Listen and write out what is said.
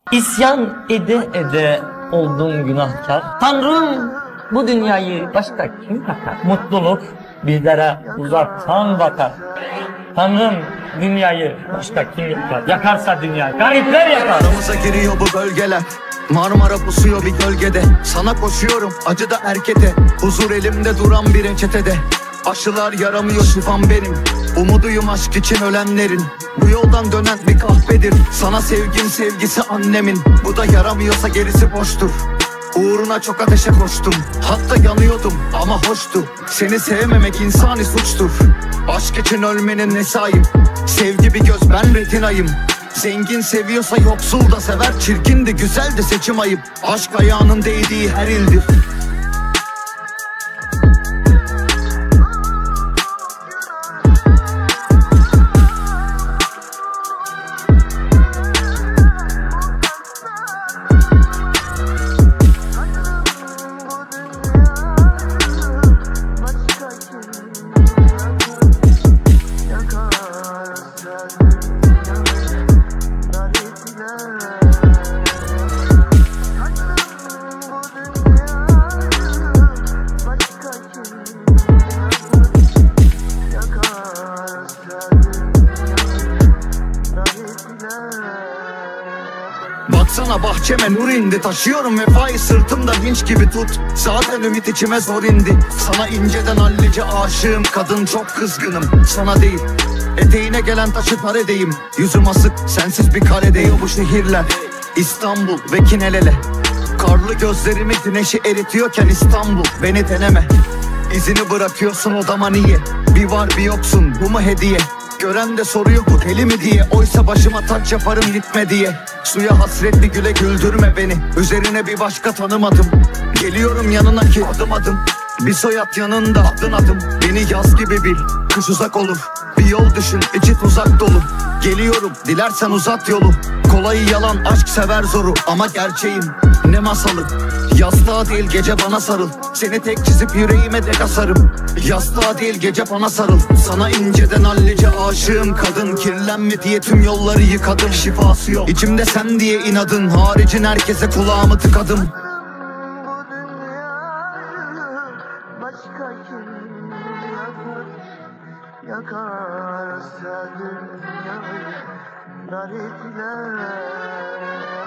İsyan ede ede oldum günahkar. Tanrım, bu dünyayı başka kim yakar? Mutluluk bizlere uzaktan bakar. Tanrım, dünyayı başka kim yakar? Yakarsa dünya, garipler yakar. Aramıza giriyor bu bölgeler. Marmara pusuyor bir gölgede. Sana koşuyorum acıda erkete. Huzur elimde duran bir reçetede. Aşılar yaramıyor, şifam benim. Umuduyum aşk için ölenlerin. Bu yoldan dönen bir kahvedir. Sana sevgim sevgisi annemin. Bu da yaramıyorsa gerisi boştur. Uğruna çok ateşe koştum. Hatta yanıyordum ama hoştu. Seni sevmemek insani suçtur. Aşk için ölmenin nesi ayıp? Sevgi bir göz, ben retinayım. Zengin seviyorsa yoksul da sever. Çirkin de güzel de seçim ayıp. Aşk ayağının değdiği her ildir. Baksana bahçeme nur indi. Taşıyorum vefayı sırtımda vinç gibi tut. Zaten ümit içime zor indi. Sana inceden hallice aşığım. Kadın çok kızgınım, sana değil. Eteğine gelen taşı par edeyim. Yüzüm asık, sensiz bir karedeyim. Bu şehirler İstanbul ve kinelele. Karlı gözlerimi güneşi eritiyorken İstanbul, beni deneme. İzini bırakıyorsun odama niye? Bir var bir yoksun, bu mu hediye? Gören de soruyor bu deli mi diye. Oysa başıma taç yaparım gitme diye. Suya hasretli güle güldürme beni. Üzerine bir başka tanımadım. Geliyorum yanına ki adım adım. Bir soyad yanında adın adım. Beni yaz gibi bil, kış uzak olur. Bir yol düşün, içi tuzak dolu. Geliyorum, dilersen uzat yolu. Kolayı yalan, aşk sever zoru. Ama gerçeğim ne masalı. Yastığa değil gece bana sarıl. Seni tek çizip yüreğime de kasarım. Yastığa değil gece bana sarıl. Sana inceden hallice aşığım kadın. Kirlenme diye tüm yolları yıkadım. Şifası yok İçimde sen diye inadın. Haricin herkese kulağımı tıkadım. Başka kim yakarsa dünyayı, nar ettiler.